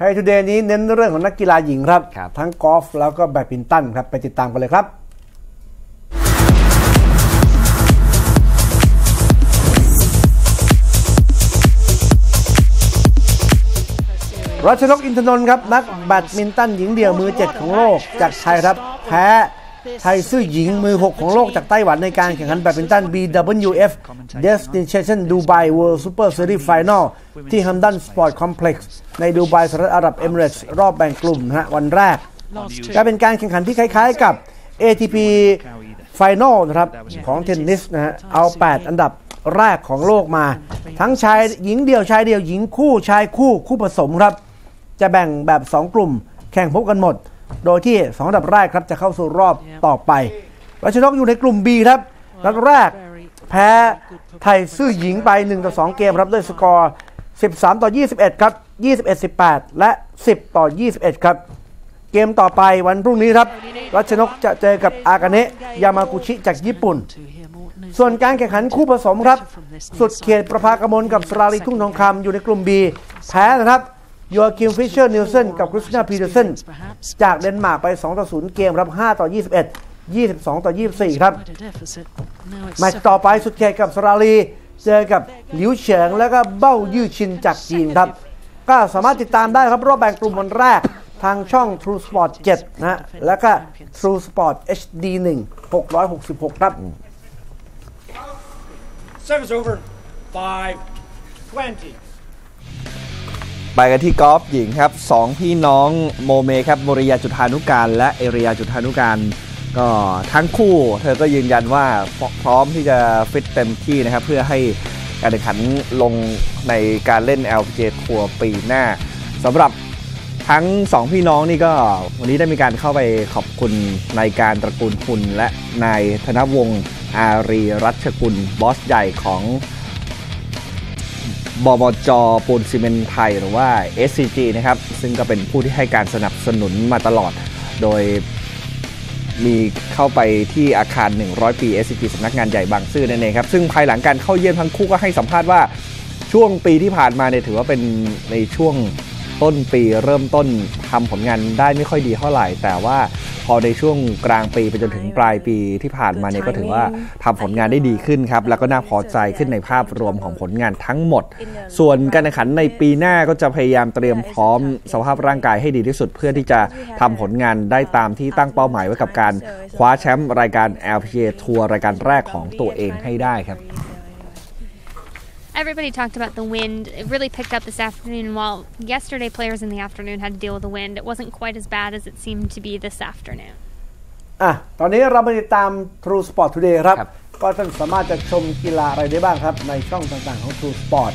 ไทยทูเดย์นี้เน้นเรื่องของนักกีฬาหญิงครับทั้งกอล์ฟแล้วก็แบดมินตันครับไปติดตามกันเลยครับรัชนกอินทนนท์ครับนักแบดมินตันหญิงเดี่ยวมือ7ของโลกจากไทยครับแพ้ไทยซื่อหญิงมือ6ของโลกจากไต้หวันในการแข่งขันแบดมินตัน BWF Destination Dubai World Super Series Final ที่ Hamdan Sport Complex ในดูไบสหรัฐอาหรับเอมิเรตส์รอบแบ่งกลุ่มนะฮะวันแรกจะเป็นการแข่งขันที่คล้ายๆกับ ATP Final นะครับของเทนนิสนะฮะเอา8อันดับแรกของโลกมาทั้งชายหญิงเดี่ยวชายเดี่ยวหญิงคู่ชายคู่คู่ผสมครับจะแบ่งแบบ2กลุ่มแข่งพบกันหมดโดยที่2อันดับแรกครับจะเข้าสู่รอบต่อไปรัชนกอยู่ในกลุ่ม B ครับนัดแรกแพ้ไทยซื่อหญิงไป1-2เกมครับด้วยสกอร์13-21ครับ21-18และ10-21ครับเกมต่อไปวันพรุ่งนี้ครับรัชนกจะเจอกับอากาเนะยามากุชิจากญี่ปุ่นส่วนการแข่งขันคู่ผสมครับสุดเขตประภากมลกับสราลีทุ่งทองคำอยู่ในกลุ่ม B แพ้นะครับโยอาคิมฟิชเชอร์นิลเซนกับคริสตินาพีเดอร์เซนจากเดนมาร์กไป2-0เกมครับ5-21 22-24ครับแมตช์ต่อไปสุดเขตกับสราลีเจอกับหลิวเฉิงแล้วก็เบ้ายู่ชินจากจีนครับก็สามารถติดตามได้ครับรอบแบ่งกลุ่มวันแรกทางช่อง True Sport 7นะแล้วก็ True Sport HD 1 666ครับ Service over 5-20 ไปกันที่กอล์ฟหญิงครับ2พี่น้องโมเมครับโมริยาจุฑานุการและเอริยาจุฑานุการก็ทั้งคู่เธอก็ยืนยันว่าพร้อมที่จะฟิตเต็มที่นะครับเพื่อให้การแข่งขันลงในการเล่น LPGA ทัวร์ปีหน้าสำหรับทั้ง2พี่น้องนี่ก็วันนี้ได้มีการเข้าไปขอบคุณนายการตระกูลคุณและนายธนวงศ์อารีรัชกุลบอสใหญ่ของบมจ.ปูนซีเมนต์ไทยหรือว่า SCG นะครับซึ่งก็เป็นผู้ที่ให้การสนับสนุนมาตลอดโดยมีเข้าไปที่อาคาร100ปี SCG สำนักงานใหญ่บางซื่อนั่นเองครับซึ่งภายหลังการเข้าเยี่ยมทั้งคู่ก็ให้สัมภาษณ์ว่าช่วงปีที่ผ่านมาเนี่ยถือว่าเป็นในช่วงต้นปีเริ่มต้นทำผลงานได้ไม่ค่อยดีเท่าไหร่แต่ว่าพอในช่วงกลางปีไปจนถึงปลายปีที่ผ่านมาเนี่ยก็ถือว่าทำผลงานได้ดีขึ้นครับแล้วก็น่าพอใจขึ้นในภาพรวมของผลงานทั้งหมดส่วนการแข่งขันในปีหน้าก็จะพยายามเตรียมพร้อมสภาพร่างกายให้ดีที่สุดเพื่อที่จะทำผลงานได้ตามที่ตั้งเป้าหมายไว้กับการคว้าแชมป์รายการ LPGA ทัวร์รายการแรกของตัวเองให้ได้ครับ Everybody talked about the wind. It really picked up this afternoon. While yesterday players in the afternoon had to deal with the wind, it wasn't quite as bad as it seemed to be this afternoon. ตอนนี้เรามาติดตาม True Sport Today ครับก็ท่านสามารถจะชมกีฬาอะไรได้บ้างครับในช่องต่างๆของ True Sport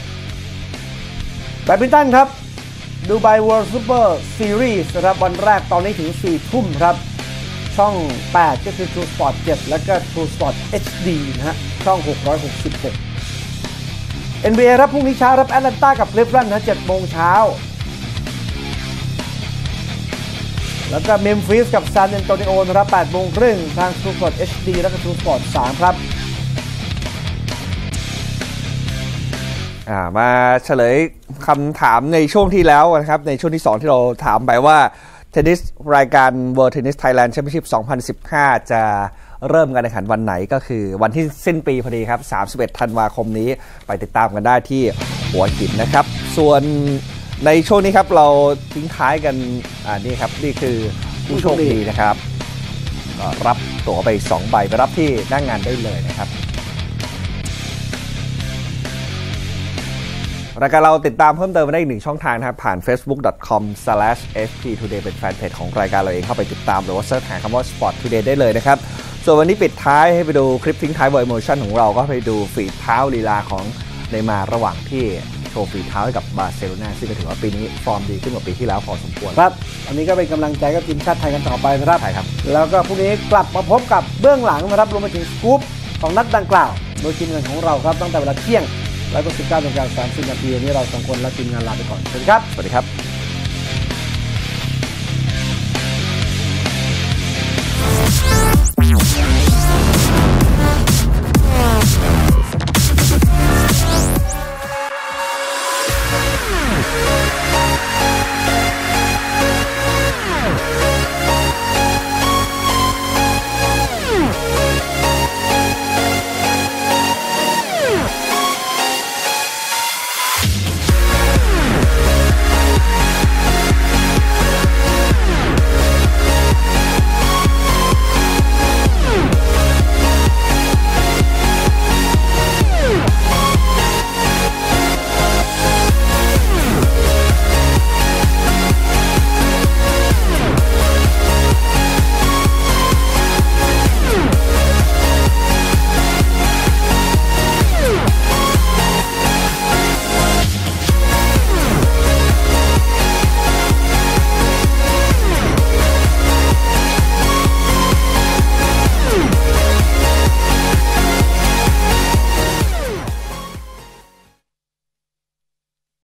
แบดมินตันครับ Dubai World Super Series นะครับวันแรกตอนนี้ถึง 4 ทุ่มครับช่อง8ก็คือ True Sport 7และก็ True Sport HD นะฮะช่อง666NBA ครับพรุ่งนี้เช้ารับแอตแลนตากับคลิฟแลนด์นะ7 โมงเช้าแล้วก็เมมฟิสกับซานแอนโตนิโอนะครับ8 โมงครึ่งทาง True Sport HD แล้วก็ True Sport 3ครับมาเฉลยคำถามในช่วงที่แล้วนะครับในช่วงที่2ที่เราถามไปว่าเทนนิสรายการ World Tennis Thailand Championship 2015จะเริ่มการแข่งขันวันไหนก็คือวันที่สิ้นปีพอดีครับ31 ธันวาคมนี้ไปติดตามกันได้ที่หัวหินนะครับส่วนในช่วงนี้ครับเราทิ้งท้ายกันนี่ครับนี่คือผู้โชคดีนะครับก็รับตั๋วไป2 ใบไปรับที่หน้างานได้เลยนะครับรายการเราติดตามเพิ่มเติมได้อีก1ช่องทางนะครับผ่าน facebook.com/sptoday เป็นแฟนเพจของรายการเราเองเข้าไปติดตามหรือว่าเสิร์ชหาคำว่า Sport Today ได้เลยนะครับส่วนวันนี้ปิดท้ายให้ไปดูคลิปทิ้งท้าย World Emotion ของเราก็ไปดูฝีเท้าลีลาของเนย์มาร์ระหว่างที่โชว์ฝีเท้าให้กับบาร์เซโลนาซึ่งก็ถือว่าปีนี้ฟอร์มดีขึ้นกว่าปีที่แล้วพอสมควรครับอันนี้ก็เป็นกำลังใจกับทีมชาติไทยกันต่อไปนะครับใช่ครับแล้วก็พรุ่งนี้กลับมาพบกับเบื้องหลังนะครับรวมไปถึงสกู๊ปของนัดดังกล่าวโดยทีมงานของเราครับตั้งแต่เวลาเที่ยงแล้วก็ 19:30 น.นี้เรา2 คนและทีมงานลาไปก่อนสวัสดีครับสวัสดีครับ